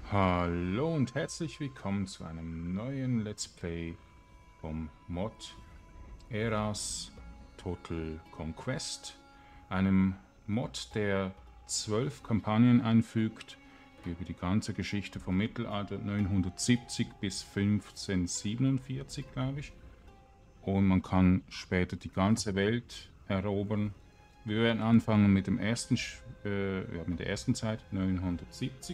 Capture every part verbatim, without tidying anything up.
Hallo und herzlich willkommen zu einem neuen Let's Play vom Mod Eras Total Conquest, einem Mod, der zwölf Kampagnen einfügt über die ganze Geschichte vom Mittelalter neunhundertsiebzig bis fünfzehnhundertsiebenundvierzig, glaube ich. Und man kann später die ganze Welt erobern. Wir werden anfangen mit dem ersten, äh, ja, mit der ersten Zeit, neunhundertsiebzig.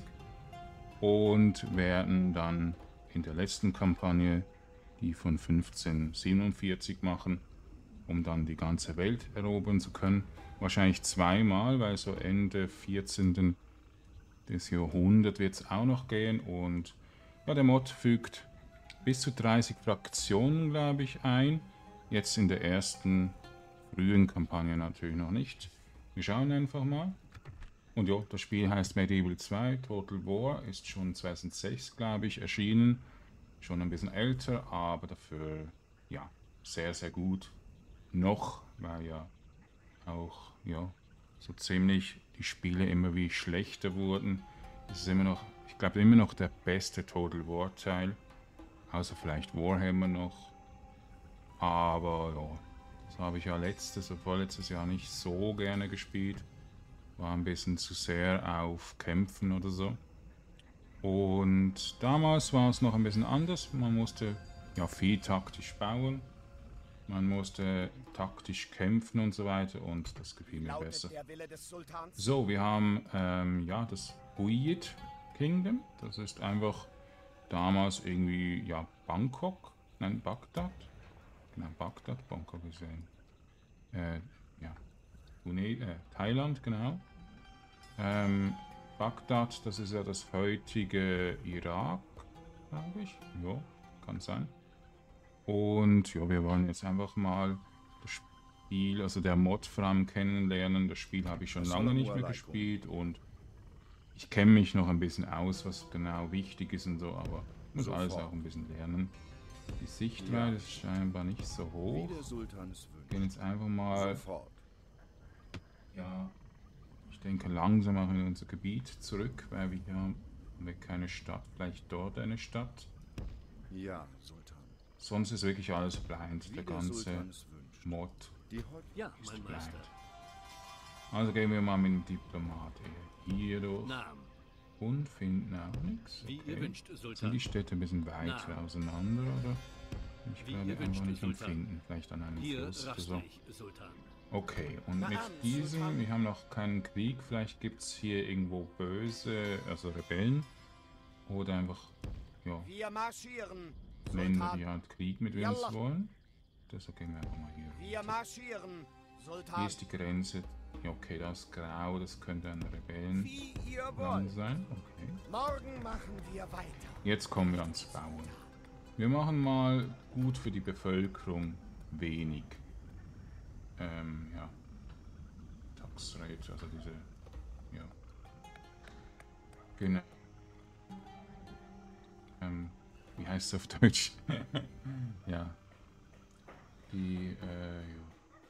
Und werden dann in der letzten Kampagne die von fünfzehnhundertsiebenundvierzig machen, um dann die ganze Welt erobern zu können. Wahrscheinlich zweimal, weil so Ende vierzehnten des Jahrhunderts wird es auch noch gehen. Und ja, der Mod fügt bis zu dreißig Fraktionen, glaube ich, ein. Jetzt in der ersten frühen Kampagne natürlich noch nicht. Wir schauen einfach mal. Und ja, das Spiel heißt Medieval zwei, Total War, ist schon zweitausendsechs, glaube ich, erschienen. Schon ein bisschen älter, aber dafür, ja, sehr, sehr gut. Noch, weil ja auch, ja, so ziemlich die Spiele immer wie schlechter wurden. Es ist immer noch, ich glaube, immer noch der beste Total War Teil. Außer vielleicht Warhammer noch. Aber ja, das habe ich ja letztes oder vorletztes Jahr nicht so gerne gespielt. War ein bisschen zu sehr auf Kämpfen oder so. Und damals war es noch ein bisschen anders. Man musste ja viel taktisch bauen. Man musste taktisch kämpfen und so weiter. Und das gefiel mir besser. So, wir haben ähm, ja das Buyid Kingdom. Das ist einfach damals irgendwie, ja, Bangkok. Nein, Bagdad. Genau, Bagdad. Bangkok ist ja, äh, ja, äh, Thailand, genau. Ähm, Bagdad, das ist ja das heutige Irak, glaube ich. Ja, kann sein. Und ja, wir wollen jetzt einfach mal das Spiel, also der Mod vor allem kennenlernen. Das Spiel habe ich schon lange nicht mehr gespielt und ich kenne mich noch ein bisschen aus, was genau wichtig ist und so, aber ich muss alles auch ein bisschen lernen. Die Sichtweite ist scheinbar nicht so hoch. Wir gehen jetzt einfach mal, ja, ich denke langsam auch in unser Gebiet zurück, weil wir hier haben wir keine Stadt, vielleicht dort eine Stadt. Ja, Sultan. Sonst ist wirklich alles blind, der ganze Mod ja, ist mein blind. Meister. Also gehen wir mal mit dem Diplomat hier durch Namen. und finden auch nichts. Wie Okay. ihr wünscht, Sind Sultan. die Städte ein bisschen weiter Na. auseinander oder? Ich Wie glaube ihr wünscht, einfach nicht Sultan. empfinden, vielleicht an einem Hier Fluss oder raste so. ich, Sultan. Okay, und mit diesem, wir haben noch keinen Krieg, vielleicht gibt es hier irgendwo böse, also Rebellen. Oder einfach, ja, Wir marschieren. Länder, Sultan. die halt Krieg mit uns Yallah. wollen. Deshalb gehen wir einfach mal hier. Wir marschieren. Hier Sultan. ist die Grenze. Ja, okay, das ist grau, das könnte ein Rebellen Wie ihr Land wollt. sein. Okay. Morgen machen wir weiter. Jetzt kommen wir ans Bauen. Wir machen mal gut für die Bevölkerung wenig. Ähm, ja. Tax Rate, also diese, ja. Genau. Ähm, wie heißt es auf Deutsch? Ja. Die, äh, ja.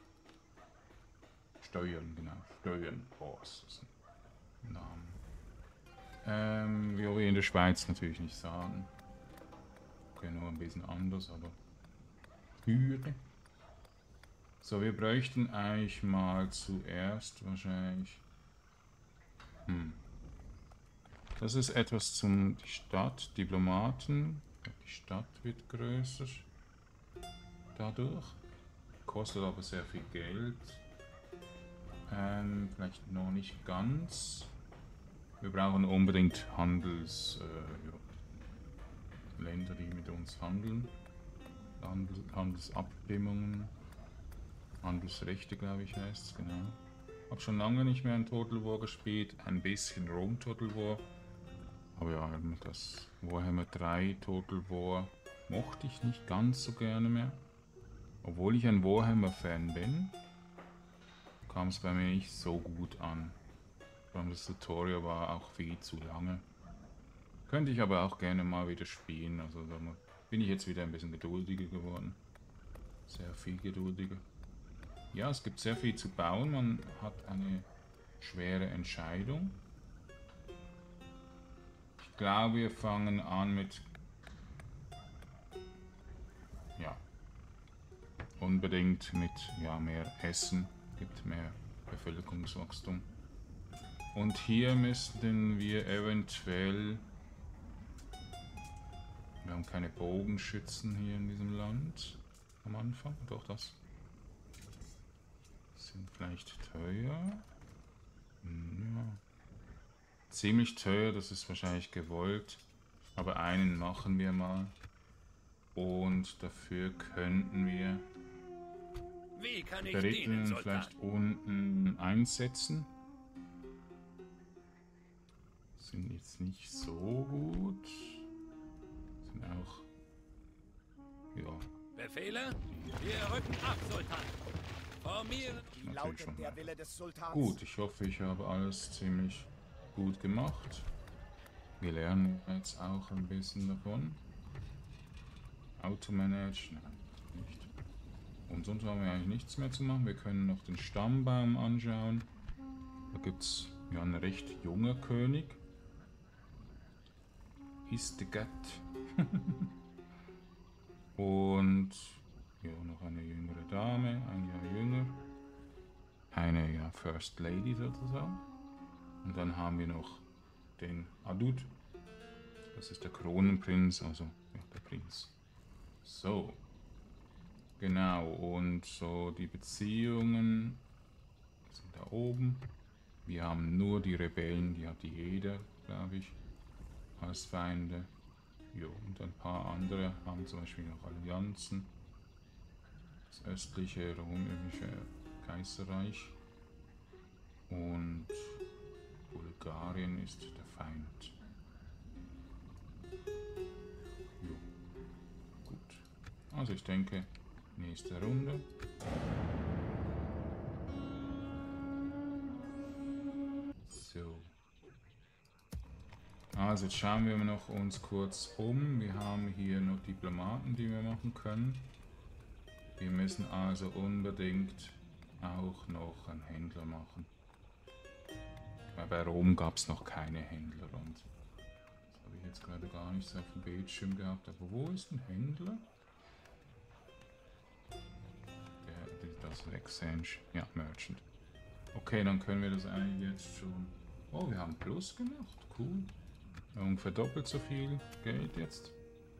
Steuern, genau. Steuern. Oh, ist das ein Name. Ähm, wie wir in der Schweiz natürlich nicht sagen. Okay, nur ein bisschen anders, aber Hürde. So, wir bräuchten eigentlich mal zuerst wahrscheinlich. Hm. Das ist etwas zum die Stadt, Diplomaten. Die Stadt wird größer. Dadurch. Kostet aber sehr viel Geld. Ähm, vielleicht noch nicht ganz. Wir brauchen unbedingt Handels, äh, ja, Länder, die mit uns handeln. Handel, Handelsabstimmungen. Handelsrechte, glaube ich, heißt es, genau. Hab schon lange nicht mehr ein Total War gespielt. Ein bisschen Rome Total War. Aber ja, das Warhammer drei Total War mochte ich nicht ganz so gerne mehr. Obwohl ich ein Warhammer-Fan bin, kam es bei mir nicht so gut an. Vor allem das Tutorial war auch viel zu lange. Könnte ich aber auch gerne mal wieder spielen. Also da bin ich jetzt wieder ein bisschen geduldiger geworden. Sehr viel geduldiger. Ja, es gibt sehr viel zu bauen. Man hat eine schwere Entscheidung. Ich glaube, wir fangen an mit... Ja. Unbedingt mit ja, mehr Essen. Gibt mehr Bevölkerungswachstum. Und hier müssten wir eventuell... Wir haben keine Bogenschützen hier in diesem Land am Anfang. Doch, das sind vielleicht teuer. Ja. Ziemlich teuer, das ist wahrscheinlich gewollt. Aber einen machen wir mal. Und dafür könnten wir Wie kann ich Beritten dienen, Sultan? vielleicht unten einsetzen. Sind jetzt nicht so gut. Sind auch... Ja. Befehle? Wir rücken ab, Sultan. Formieren. Wie Natürlich lautet schon der mal. Wille des Sultans? Gut, ich hoffe, ich habe alles ziemlich gut gemacht. Wir lernen jetzt auch ein bisschen davon. Automanage, nein, nicht. Und sonst haben wir eigentlich nichts mehr zu machen. Wir können noch den Stammbaum anschauen. Da gibt es ja einen recht junger König. Istegat. Und ja, noch eine jüngere Dame, ein Jahr jünger. Eine ja, First Lady sozusagen. Und dann haben wir noch den Adud. Das ist der Kronenprinz, also ja, der Prinz. So. Genau, und so die Beziehungen sind da oben. Wir haben nur die Rebellen, die hat jeder, glaube ich, als Feinde. Jo, und ein paar andere haben zum Beispiel noch Allianzen. Das östliche römische Kaiserreich. Und Bulgarien ist der Feind. Jo. Gut. Also ich denke, nächste Runde. So. Also jetzt schauen wir noch uns kurz um. Wir haben hier noch Diplomaten, die wir machen können. Wir müssen also unbedingt auch noch einen Händler machen. Weil bei Rom gab es noch keine Händler und das habe ich jetzt gerade gar nicht so auf dem Bildschirm gehabt. Aber wo ist ein Händler? Der, das ist Exchange. Ja, Merchant. Okay, dann können wir das eigentlich jetzt schon... Oh, wir haben Plus gemacht. Cool. Ungefähr doppelt so viel Geld jetzt.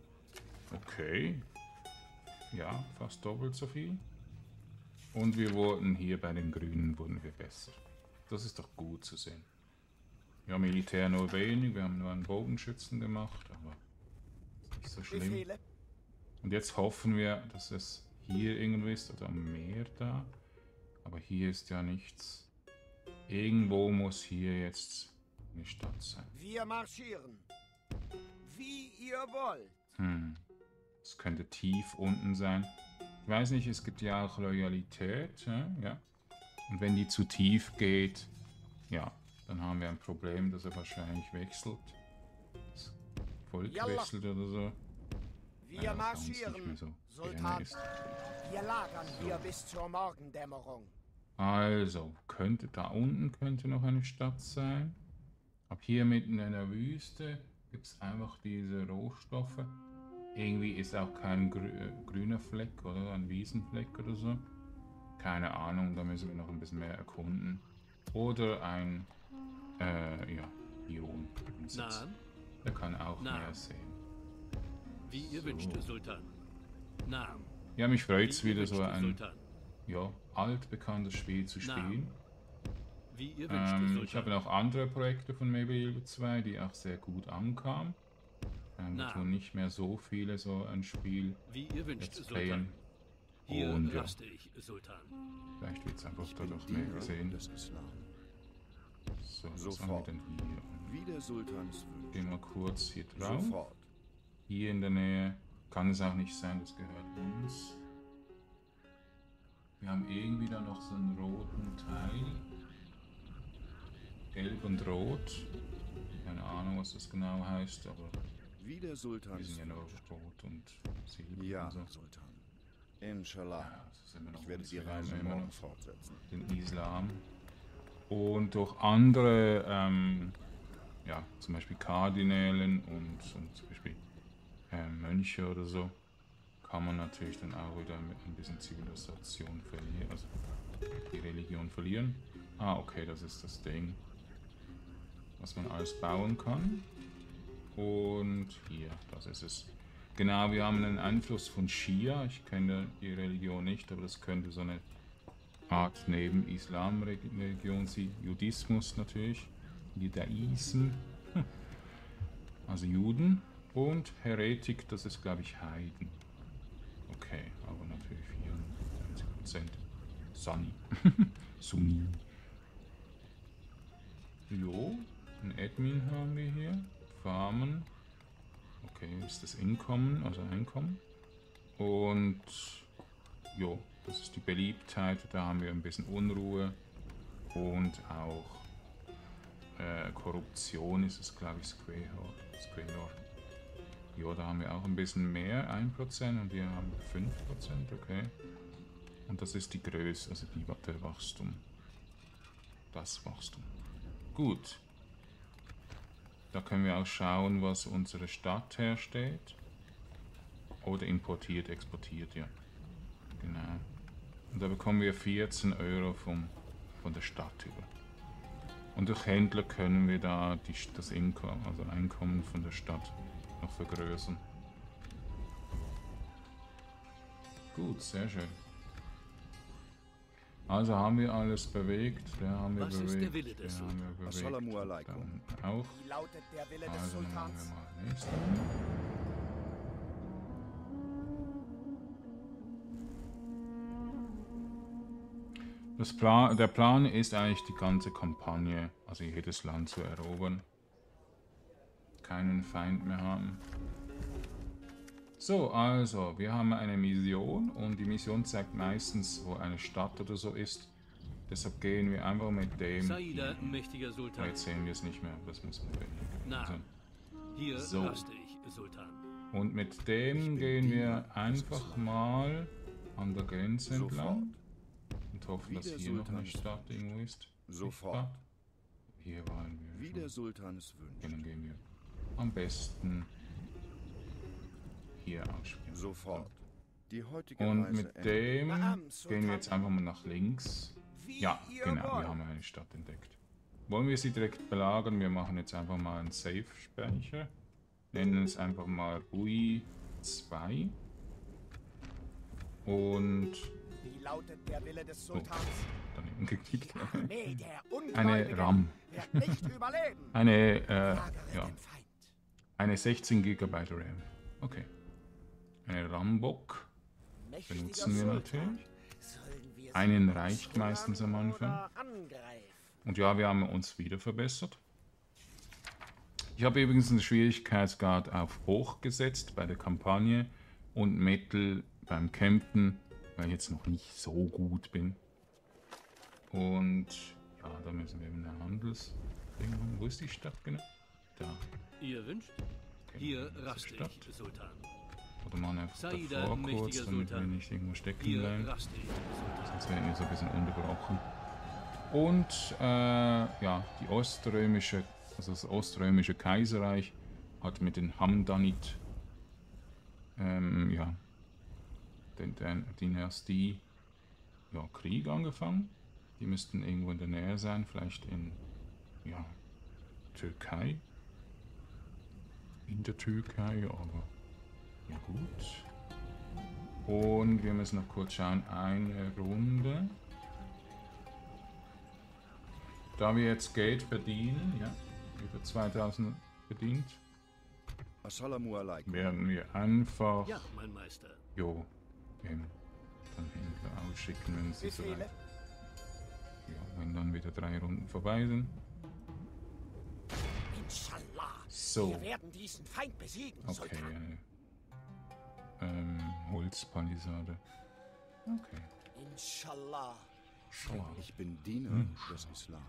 Okay. Ja, fast doppelt so viel. Und wir wurden hier bei den Grünen wurden wir besser. Das ist doch gut zu sehen. Ja, Militär nur wenig. Wir haben nur einen Bogenschützen gemacht, aber nicht so schlimm. Befehle? Und jetzt hoffen wir, dass es hier irgendwo ist oder am Meer da. Aber hier ist ja nichts. Irgendwo muss hier jetzt eine Stadt sein. Wir marschieren. Wie ihr wollt. Hm. Es könnte tief unten sein. Ich weiß nicht, es gibt ja auch Loyalität. Ja? Ja. Und wenn die zu tief geht, ja, dann haben wir ein Problem, dass er wahrscheinlich wechselt. Das Volk Yalla. wechselt oder so. Wir Ja, was bei uns nicht mehr marschieren, so Sultan. gerne ist. Wir lagern hier bis zur Morgendämmerung. Also, könnte da unten könnte noch eine Stadt sein. Ab hier mitten in der Wüste gibt es einfach diese Rohstoffe. Irgendwie ist auch kein grü äh, grüner Fleck oder ein Wiesenfleck oder so. Keine Ahnung, da müssen wir noch ein bisschen mehr erkunden. Oder ein, äh, ja, Biom. Nahen? Der kann auch Na. mehr sehen. Wie ihr So. wünscht, Sultan. Nahen. Ja, mich freut Wie es ihr wieder wünscht, so ein, Sultan. ja, altbekanntes Spiel zu Na. spielen. Wie ihr wünscht, Ähm, Sultan. ich habe noch andere Projekte von Mabel zwei, die auch sehr gut ankamen. Ähm, wir Na. tun nicht mehr so viele so ein Spiel Wie ihr wünscht, Let's Sultan. Playen. Hier Und ja, raste ich, Sultan. vielleicht wird es einfach Ich bin dadurch mehr Diener gesehen. des Islam. So, was Sofort. haben wir denn hier? Wie der Sultans wünscht. Gehen wir kurz hier drauf. Sofort. Hier in der Nähe kann es auch nicht sein, das gehört uns. Wir haben irgendwie da noch so einen roten Teil. Gelb und rot. Keine Ahnung, was das genau heißt, aber Wie der wir Sultans sind ja nur wünscht. rot und silber Ja, und so. Sultan. Inshallah. Ja, das sind wir noch Ich werde uns. die Wir haben Reise immer morgen noch fortsetzen. den Islam. Und durch andere ähm, ja, zum Beispiel Kardinälen und, und zum Beispiel äh, Mönche oder so, kann man natürlich dann auch wieder mit ein bisschen Zivilisation verlieren, also die Religion verlieren. Ah, okay, das ist das Ding, was man alles bauen kann. Und hier, das ist es. Genau, wir haben einen Einfluss von Schia. Ich kenne die Religion nicht, aber das könnte so eine Art neben Islam-Religion sein. Judismus natürlich. Judaism. Also Juden. Und Heretik, das ist, glaube ich, Heiden. Okay, aber natürlich vierundneunzig Prozent Sunni. Sunni. Jo, ein Admin haben wir hier. Farmen. Okay, ist das Einkommen, also Einkommen. Und jo, das ist die Beliebtheit. Da haben wir ein bisschen Unruhe. Und auch äh, Korruption ist es, glaube ich, Square. Ja, da haben wir auch ein bisschen mehr, ein Prozent, und wir haben fünf Prozent, okay. Und das ist die Größe, also die, der Wachstum. Das Wachstum. Gut. Da können wir auch schauen, was unsere Stadt herstellt. Oder importiert, exportiert, ja. Genau. Und da bekommen wir vierzehn Euro vom, von der Stadt über. Und durch Händler können wir da die, das Einkommen, also Einkommen von der Stadt noch vergrößern. Gut, sehr schön. Also haben wir alles bewegt, da haben wir Was bewegt, ist der Wille da des haben wir bewegt, Assalamu alaikum. dann auch. Wie lautet der Wille des Also dann machen Sultans? wir mal nächsten. Das Plan, der Plan ist eigentlich die ganze Kampagne, also jedes Land zu erobern. Keinen Feind mehr haben. So, also, wir haben eine Mission und die Mission zeigt meistens, wo eine Stadt oder so ist. Deshalb gehen wir einfach mit dem Saida, hier. mächtiger Oh, Sultan. jetzt sehen wir es nicht mehr, das muss man verhindern. Na, Also, hier so. raste ich, Sultan. und mit dem gehen wir einfach mal an der Grenze entlang und hoffen, dass hier noch eine Stadt irgendwo ist. Sofort. Hier waren wir. Wie der Sultan es Okay, wünscht. dann gehen wir am besten hier ausspielen. Sofort. Die heutige Und Reise mit endet. dem Naam, gehen Sultan. wir jetzt einfach mal nach links. Wie Ja, ihr genau, wollt. wir haben eine Stadt entdeckt. Wollen wir sie direkt belagern? Wir machen jetzt einfach mal einen Safe-Speicher. Nennen es einfach mal Ui zwei. Und Wie lautet der Wille des oh, Sultans? daneben geklickt. Nee, der Eine Ungläubige RAM. wird nicht überleben. Eine, äh, Lagere ja, den Feind. eine sechzehn Gigabyte RAM. Okay. Eine Rambock Mächtiger benutzen wir Sultan. natürlich. Sollen wir sie Einen reicht ausführen meistens am Anfang. oder angreifen? Und ja, wir haben uns wieder verbessert. Ich habe übrigens einen Schwierigkeitsgrad auf hoch gesetzt bei der Kampagne und Metal beim Campen, weil ich jetzt noch nicht so gut bin. Und ja, da müssen wir eine Handels... Wo ist die Stadt genau? Da. Ihr wünscht? Okay, Hier das ist die raste Stadt. ich, Sultan. Oder mal einfach Saida, davor kurz, mächtiger damit wir Sultan. nicht irgendwo stecken Hier bleiben. raste ich, Sultan. Sonst werden wir so ein bisschen unterbrochen. Und äh, ja, die oströmische, also das oströmische Kaiserreich hat mit den Hamdanit, ähm, ja, den, den Dynastie, ja, Krieg angefangen. Die müssten irgendwo in der Nähe sein, vielleicht in, ja, Türkei. In der Türkei, aber ja gut. Und wir müssen noch kurz schauen, eine Runde. Da wir jetzt Geld verdienen, ja, über zweitausend verdient, Assalamu alaikum. werden wir einfach, Ja, mein Meister. jo, eben, dann Händler ausschicken, wenn sie Befehle? soweit, ja, wenn dann wieder drei Runden vorbei sind. Inshallah. So. Wir werden diesen Feind besiegen, Okay, Sultan. eine ähm, Holzpalisade. Okay. Inshallah. Schau. Ich bin Diener Hm. des Islam.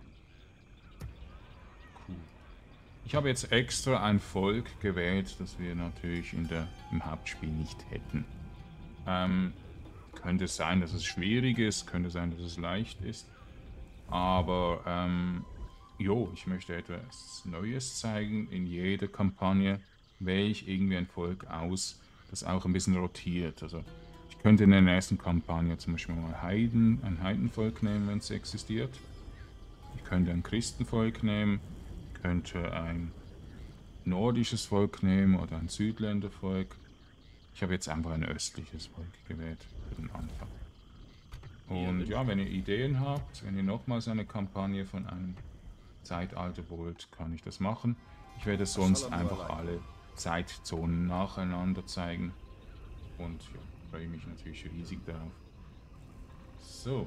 Cool. Ich habe jetzt extra ein Volk gewählt, das wir natürlich in der, im Hauptspiel nicht hätten. Ähm, könnte sein, dass es schwierig ist, könnte sein, dass es leicht ist. Aber ähm, jo, ich möchte etwas Neues zeigen. In jeder Kampagne wähle ich irgendwie ein Volk aus, das auch ein bisschen rotiert. Also ich könnte in der nächsten Kampagne zum Beispiel mal Heiden, ein Heidenvolk nehmen, wenn es existiert. Ich könnte ein Christenvolk nehmen, könnte ein nordisches Volk nehmen oder ein Südländervolk. Ich habe jetzt einfach ein östliches Volk gewählt für den Anfang. Und ja, wenn ihr Ideen habt, wenn ihr nochmals eine Kampagne von einem Zeitalter wollt, kann ich das machen. Ich werde sonst einfach alle Zeitzonen nacheinander zeigen. Und ja, freue mich natürlich riesig darauf. So.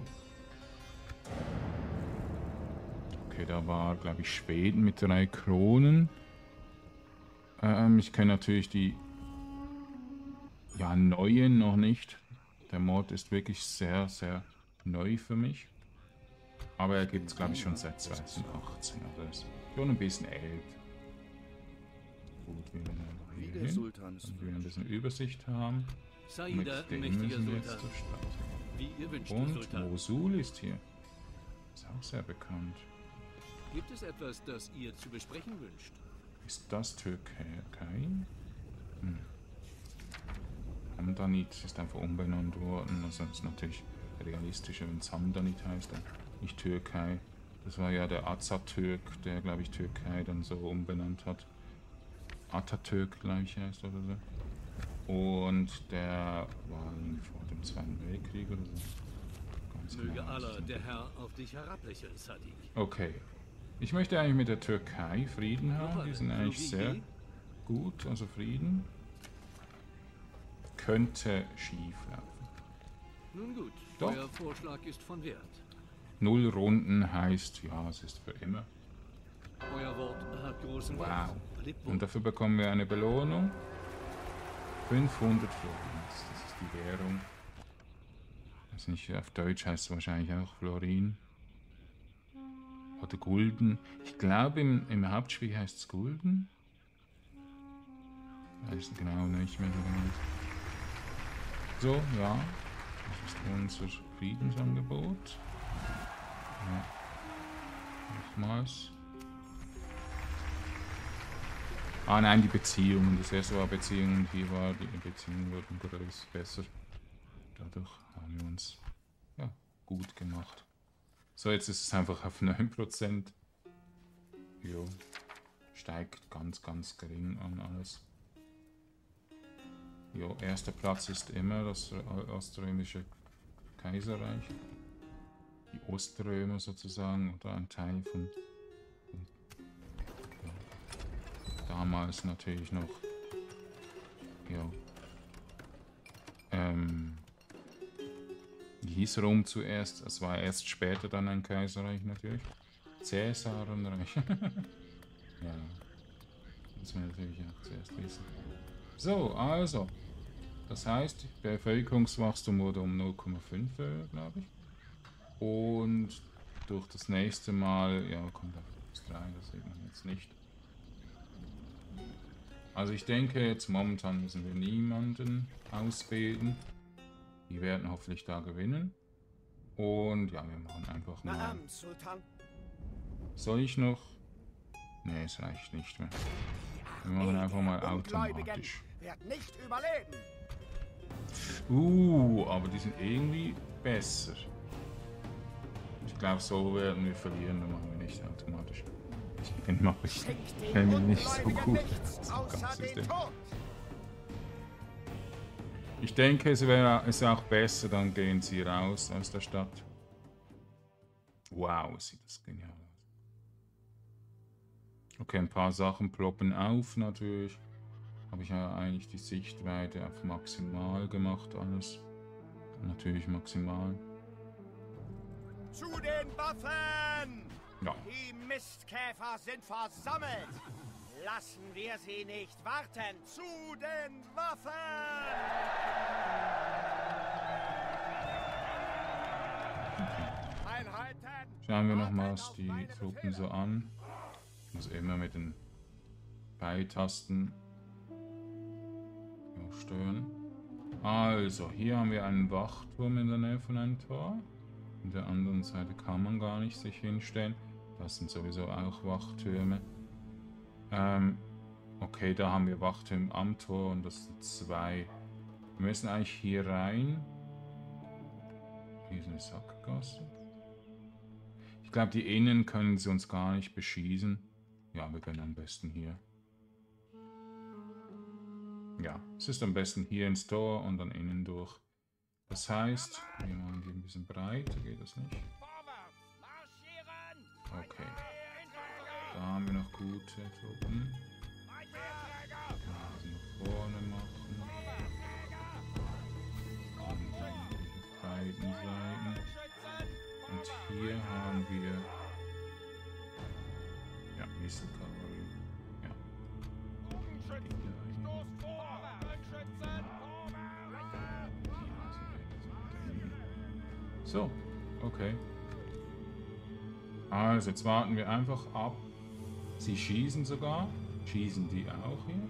Okay, da war, glaube ich, Schweden mit drei Kronen. Ähm, ich kenne natürlich die ja, neuen noch nicht. Der Mod ist wirklich sehr, sehr neu für mich. Aber er gibt es, glaube ich, schon seit zwanzig achtzehn. Also ist schon ein bisschen alt. Gut, wir werden einfach hier hin, damit wir ein bisschen Übersicht haben. Mit dem müssen wir jetzt zur Stadt. Wie ihr wünscht, Und Sultan. Mosul ist hier. Ist auch sehr bekannt. Gibt es etwas, das ihr zu besprechen wünscht? Ist das Türkei? Hm. Hamdanit ist einfach umbenannt worden. Also ist natürlich realistischer, wenn es Hamdanit heißt, nicht Türkei. Das war ja der Atatürk, der, glaube ich, Türkei dann so umbenannt hat. Atatürk, glaube ich, heißt oder so. Und der war vor dem Zweiten Weltkrieg oder so. Ganz Möge genau, Allah, der Herr, auf dich herablächeln, Sadiq. Okay. Ich möchte eigentlich mit der Türkei Frieden haben. Die sind eigentlich sehr gut, also Frieden. Könnte schief laufen. Nun gut, Doch. euer Vorschlag ist von Wert. Null Runden heißt, ja, es ist für immer. Euer Wort hat großen Wow. Wert. Lebt wohl. Und dafür bekommen wir eine Belohnung. fünfhundert Florins, das ist die Währung. Also nicht, auf Deutsch heißt es wahrscheinlich auch Florin. Oder Gulden. Ich glaube, im, im Hauptspiel heißt es Gulden. Weiß genau nicht mehr so genau. So, ja. Das ist unser Friedensangebot. Ja. Nochmals. Ah nein, die Beziehungen. Das erste war Beziehungen und hier war die Beziehungen wurden größer, besser. Dadurch haben wir uns ja, gut gemacht. So, jetzt ist es einfach auf neun Prozent. Jo. Steigt ganz, ganz gering an alles. Jo, erster Platz ist immer das Oströmische Kaiserreich. Die Oströmer sozusagen, oder ein Teil von, von ja, damals natürlich noch. Ja. Ähm. Wie hieß Rom zuerst? Es war erst später dann ein Kaiserreich natürlich. Cäsarenreich. Ja. Das wir natürlich auch zuerst wissen. So, also. Das heißt, der Bevölkerungswachstum wurde um null Komma fünf erhöht, glaube ich. Und durch das nächste Mal, ja, kommt auf plus drei, das sieht man jetzt nicht. Also ich denke, jetzt momentan müssen wir niemanden ausbilden. Die werden hoffentlich da gewinnen. Und ja, wir machen einfach mal. Naam, Sultan. Soll ich noch? Ne, es reicht nicht mehr. Wir machen einfach mal automatisch. Wird nicht überleben. Uh, aber die sind irgendwie besser. Ich glaube, so werden wir verlieren, dann machen wir nicht automatisch. Den mache ich kenne mich nicht so gut. Das ganze System. Ich denke, es wäre es auch besser, dann gehen sie raus aus der Stadt. Wow, sieht das genial aus. Okay, ein paar Sachen ploppen auf natürlich. Habe ich ja eigentlich die Sichtweite auf maximal gemacht, alles. Natürlich maximal. Zu den Waffen! Ja. Die Mistkäfer sind versammelt! Lassen wir sie nicht warten! Zu den Waffen! Einheiten! Schauen wir nochmals die Truppen so an. Ich muss immer mit den Pfeiltasten steuern. Also, hier haben wir einen Wachturm in der Nähe von einem Tor. In der anderen Seite kann man gar nicht sich hinstellen. Das sind sowieso auch Wachtürme. Ähm, okay, da haben wir Wachtürme am Tor und das sind zwei. Wir müssen eigentlich hier rein. Hier ist eine Sackgasse. Ich glaube, die Innen können sie uns gar nicht beschießen. Ja, wir gehen am besten hier. Ja, es ist am besten hier ins Tor und dann innen durch. Das heißt, wir machen die ein bisschen breiter, geht das nicht? Okay. Da haben wir noch gute Truppen. Also nach vorne machen. An beiden Seiten. Und hier haben wir... Ja, Misselkavallerie. Ja. So, okay. Also jetzt warten wir einfach ab. Sie schießen sogar. Schießen die auch hier?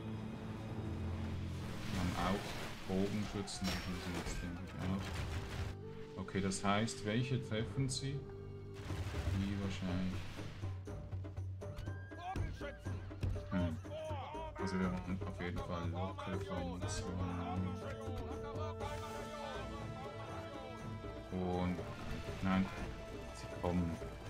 Wir haben auch Bogenschützen, die schießen jetzt denke ich auch. Okay, das heißt, welche treffen sie? Die wahrscheinlich. Hm. Also wir haben auf jeden Fall lockere Formationen. Und nein, sie kommen.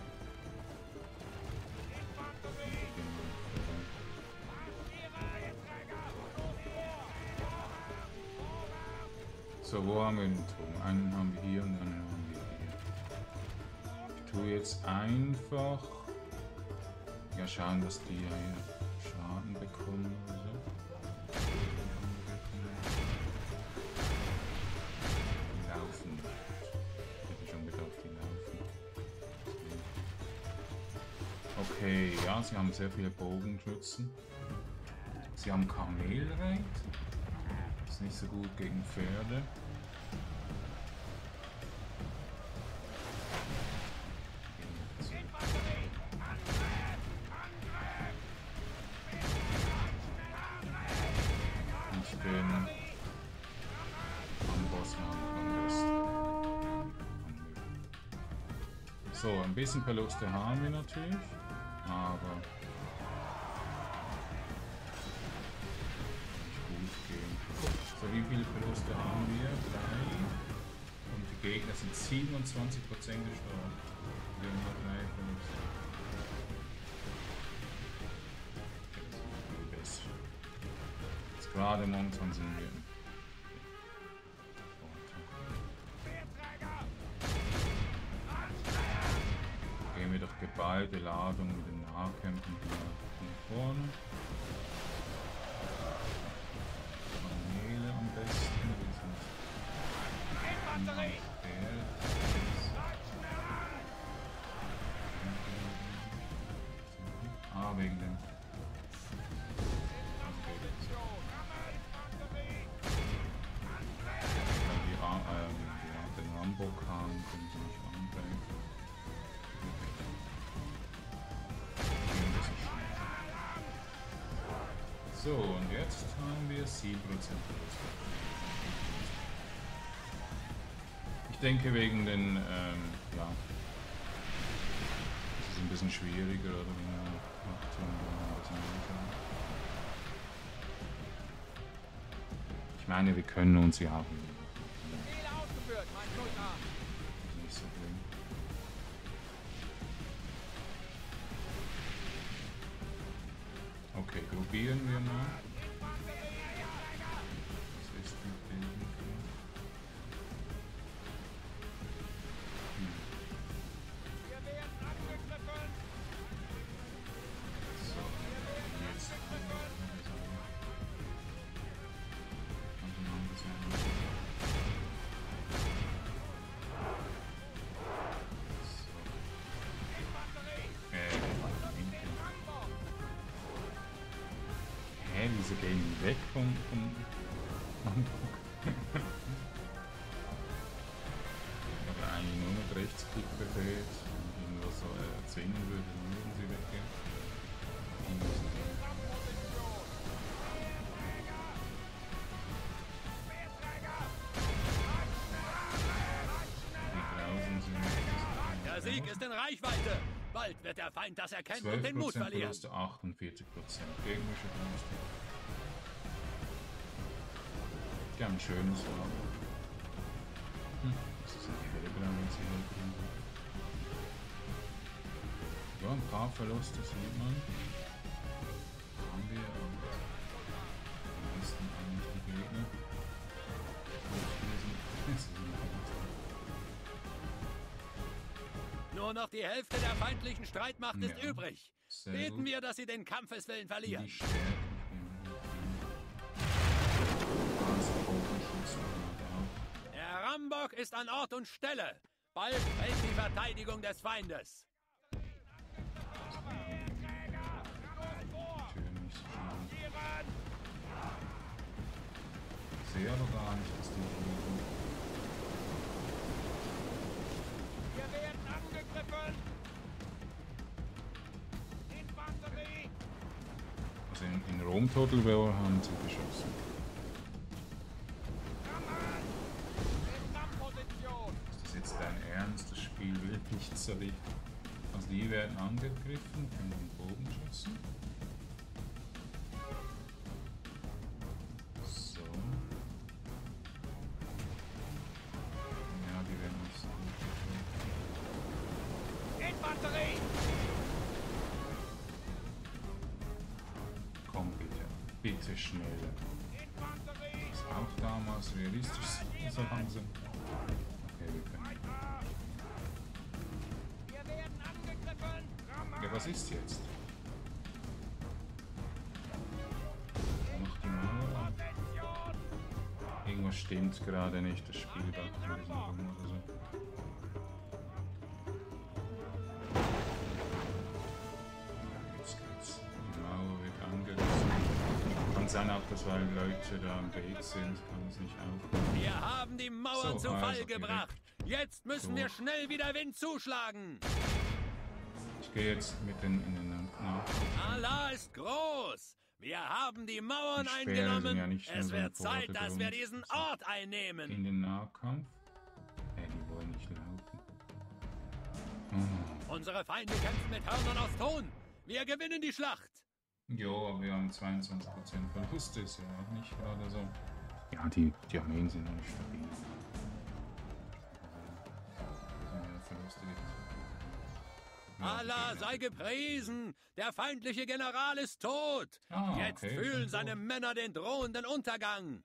So, wo haben wir den Turm? Einen haben wir hier und einen haben wir hier. Ich tue jetzt einfach ja schauen, dass die hier Schaden bekommen oder so. Die laufen nicht. Ich hätte schon gedacht, die laufen. Okay, ja, sie haben sehr viele Bogenschützen. Sie haben Kamelreit. Ist nicht so gut gegen Pferde. Ich bin am Bossmann am besten. So, ein bisschen Verluste haben wir natürlich, aber so, wie viele Verluste haben wir? Drei. Und die Gegner sind siebenundzwanzig Prozent gestorben. Wir haben nur drei Verluste. Okay, das ist besser. Jetzt gerade momentan sind wir im Gehen wir durch geballte Ladung mit den Nahkämpfen nach vorne. Am besten. Ah, wegen dem. Die, Ra äh, die, den Rambo-Kahn können sie nicht angreifen. So, und jetzt haben wir sieben Prozent Verlust. Ich denke wegen den, ähm, ja, es ist ein bisschen schwieriger, oder wie man macht, ich meine, wir können uns ja auch nicht so schlimm. Okay, probieren wir mal. Was ist mit dem? Hm. So, jetzt haben wir Wieso gehen die weg vom, vom Hamburg? Ich habe eigentlich nur mit Rechtsklick befehlt und irgendwas so erzwingen würde, dann würden sie weggehen. Die draußen sind. Der Sieg ist in Reichweite! Bald wird der Feind das erkennen und zwölf den Mut Prozent verlieren. Verluste, achtundvierzig Prozent gegnerische Verluste. Die haben ein schönes Farbe. Hm, das ist ein hellblau, wenn sie hellgrün sind. Ja, ein paar Verluste sieht man. Haben wir und die meisten eigentlich die Gegner. Und hier sind Nur noch die Hälfte der feindlichen Streitmacht ist Ja. übrig. Sehr Beten gut. wir, dass sie den Kampfeswillen verlieren. Die Stärken. Also Bogenschützen da. Der Rambock ist an Ort und Stelle. Bald fällt die Verteidigung des Feindes. Natürlich. Sehr aber gar nicht, dass die Gegner. Wir werden angegriffen! Infanterie! Also in, in Rom Total War haben sie geschossen. In Kampfposition! Ist das jetzt dein Ernst? Das Spiel will nicht so richtig. Also die werden angegriffen von den Bogenschützen. So. Ja, die werden nicht so angegriffen. Infanterie! Komm bitte. Bitte schneller. Infanterie! Ist auch damals realistisch so langsam. Okay, wir können. Wir werden angegriffen! Ja, was ist jetzt? Noch die Mauer. Position! Irgendwas stimmt gerade nicht, das Spiel da oder so. Jetzt geht's. Die Mauer wird angerissen. Kann sein auch, dass weil Leute da am Weg sind, kann es nicht aufhören. Wir haben die Mauern So, zu Fall also gebracht. Jetzt müssen So. wir schnell wieder Wind zuschlagen. Ich gehe jetzt mit den in den Knopf. Allah ist groß. Wir haben die Mauern Die Speere eingenommen. sind ja nicht nur Es so ein wird Zeit, dass wir Vordergrund. diesen So. Ort einnehmen. In den Nahkampf. Ey, die wollen nicht laufen. Oh. Unsere Feinde kämpfen mit Hörnern aus Ton. Wir gewinnen die Schlacht. Jo, aber wir haben zweiundzwanzig Prozent Verluste, ist ja auch nicht gerade so. Ja, die, die Armeen sind noch nicht stabil. Also, ja, Verluste gibt es. Ja, Allah die sei Gegner. gepriesen. Der feindliche General ist tot. Ah, Jetzt okay, fühlen schon seine tot. Männer den drohenden Untergang.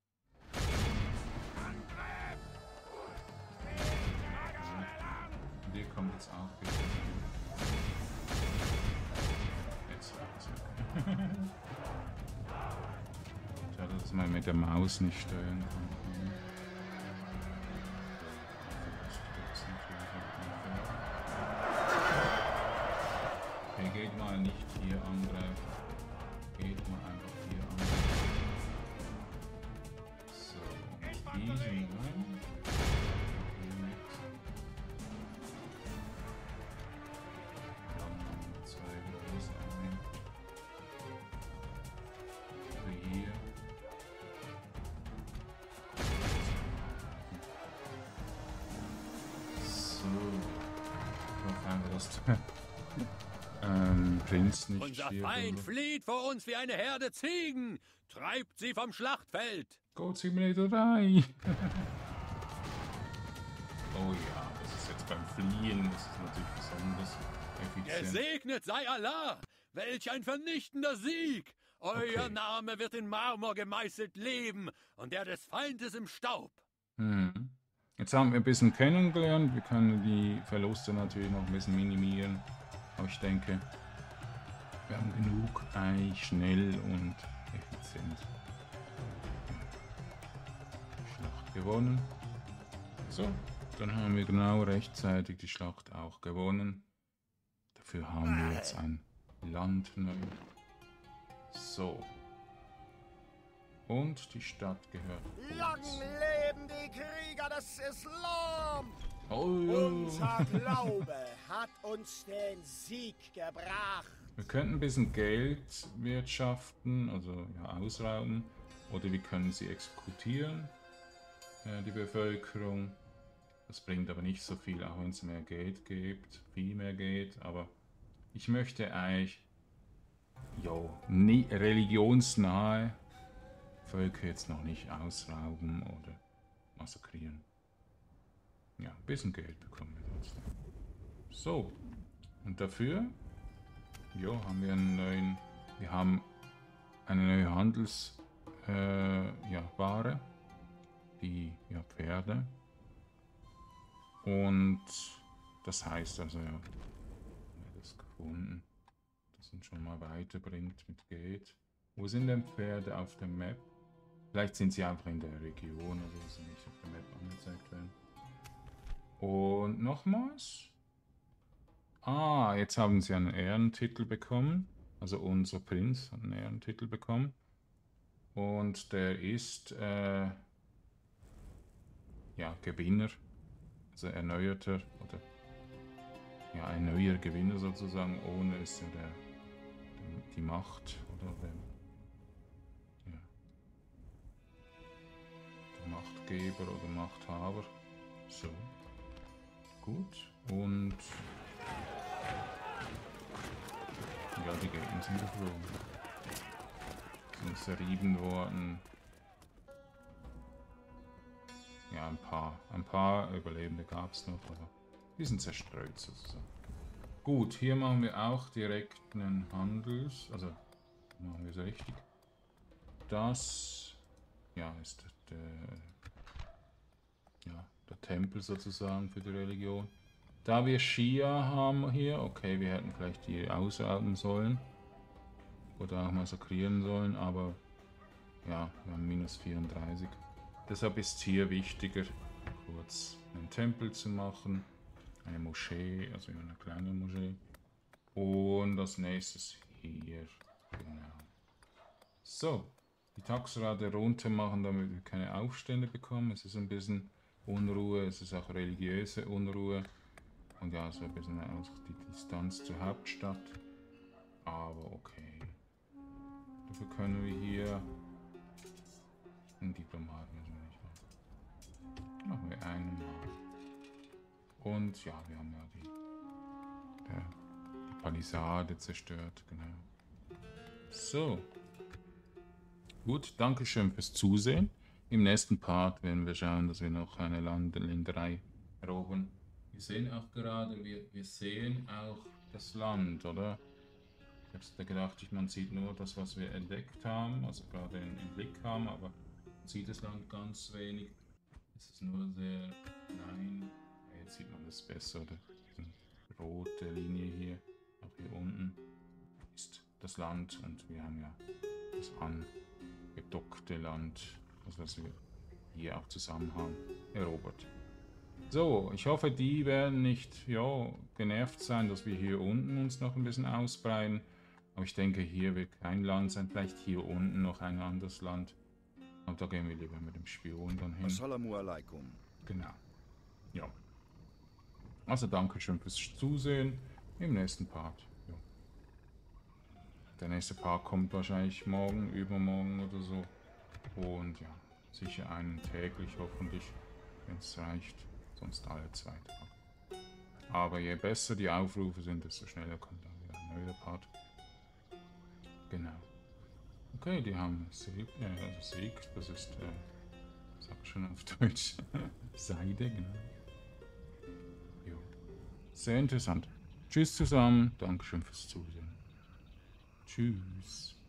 Dir kommt jetzt auch bitte. Jetzt war es okay. Schade, dass man mit der Maus nicht steuern kann. Okay, geht mal nicht hier angreifen. Geht mal einfach hier angreifen. So, diesen rein. Hier mit. Dann noch zwei große Armeen. Also hier. So. Ich hoffe einfach, dass der ähm, Prinz nicht Unser stirbt Feind oder- flieht vor uns wie eine Herde Ziegen. Treibt sie vom Schlachtfeld. Goat Simulator drei. Oh ja, das ist jetzt beim Fliehen, das ist natürlich besonders effizient. Gesegnet sei Allah. Welch ein vernichtender Sieg. Euer Okay. Name wird in Marmor gemeißelt leben und der des Feindes im Staub. Hm. Jetzt haben wir ein bisschen kennengelernt, wir können die Verluste natürlich noch ein bisschen minimieren, aber ich denke, wir haben genug, eigentlich schnell und effizient. Schlacht gewonnen. So, dann haben wir genau rechtzeitig die Schlacht auch gewonnen. Dafür haben wir jetzt ein Land neu. So. Und die Stadt gehört Lang uns. leben die Krieger des Islam! Oh, Unser Glaube hat uns den Sieg gebracht. wir könnten ein bisschen Geld wirtschaften, also ja, ausrauben. Oder wir können sie exekutieren, äh, die Bevölkerung. Das bringt aber nicht so viel, auch wenn es mehr Geld gibt, viel mehr Geld. Aber ich möchte eigentlich, jo, nie religionsnahe Völker jetzt noch nicht ausrauben oder massakrieren. Ja, ein bisschen Geld bekommen wir trotzdem. So, und dafür, jo, haben wir einen neuen, wir haben eine neue Handels, äh, ja, Ware, die, ja, Pferde. Und das heißt also, ja, haben wir das gefunden, das uns schon mal weiterbringt mit Geld. Wo sind denn Pferde auf der Map? Vielleicht sind sie einfach in der Region, oder sie nicht auf der Map angezeigt werden. Und nochmals. Ah, jetzt haben sie einen Ehrentitel bekommen. Also unser Prinz hat einen Ehrentitel bekommen. Und der ist, äh, ja, Gewinner. Also erneuerter, oder ja, ein neuer Gewinner sozusagen. Ohne ist ja der, die Macht, oder der, ja, der Machtgeber oder Machthaber. So. Gut. Und ja, die Gegner sind geflogen. Sind zerrieben worden. Ja, ein paar. Ein paar Überlebende gab es noch, aber die sind zerstreut sozusagen. Gut, hier machen wir auch direkt einen Handels... Also, machen wir es richtig. Das... Ja, ist der... Ja, der Tempel sozusagen für die Religion. Da wir Shia haben hier... Okay, wir hätten vielleicht die ausrouten sollen. Oder auch massakrieren sollen, aber... Ja, wir haben minus vierunddreißig. Deshalb ist es hier wichtiger, kurz einen Tempel zu machen, eine Moschee, also eine kleine Moschee. Und als nächstes hier, genau. So, die Taxorate runter machen, damit wir keine Aufstände bekommen. Es ist ein bisschen Unruhe, es ist auch religiöse Unruhe. Und ja, so ein bisschen auch die Distanz zur Hauptstadt. Aber okay. Dafür können wir hier einen Diplomaten müssen wir nicht machen. Machen wir einen mal. Und ja, wir haben ja die, der, die Palisade zerstört, genau. So. Gut, danke schön fürs Zusehen. Im nächsten Part werden wir schauen, dass wir noch eine Landländerei erobern. Wir sehen auch gerade, wir, wir sehen auch das Land, oder? Ich habe da gedacht, man sieht nur das, was wir entdeckt haben, also gerade im Blick haben, aber man sieht das Land ganz wenig. Es ist nur sehr klein. Jetzt sieht man das besser, oder? Diese rote Linie hier, auch hier unten, ist das Land und wir haben ja das angedockte Land, also was wir hier auch zusammen haben, erobert. So, ich hoffe, die werden nicht, ja, genervt sein, dass wir hier unten uns noch ein bisschen ausbreiten. Aber ich denke, hier wird kein Land sein, vielleicht hier unten noch ein anderes Land. Und da gehen wir lieber mit dem Spion dann hin. Assalamu alaikum. Genau. Ja. Also danke schön fürs Zusehen. Im nächsten Part. Ja. Der nächste Part kommt wahrscheinlich morgen, übermorgen oder so. Und ja, sicher einen täglich hoffentlich, wenn es reicht. Sonst alle zwei Tage. Aber je besser die Aufrufe sind, desto schneller kommt dann wieder ein neuer Part. Genau. Okay, die haben Sieg, äh, Sieg, das ist, äh, sag schon auf Deutsch, Seide, genau. Jo. Sehr interessant. Tschüss zusammen, Dankeschön fürs Zusehen. Tschüss.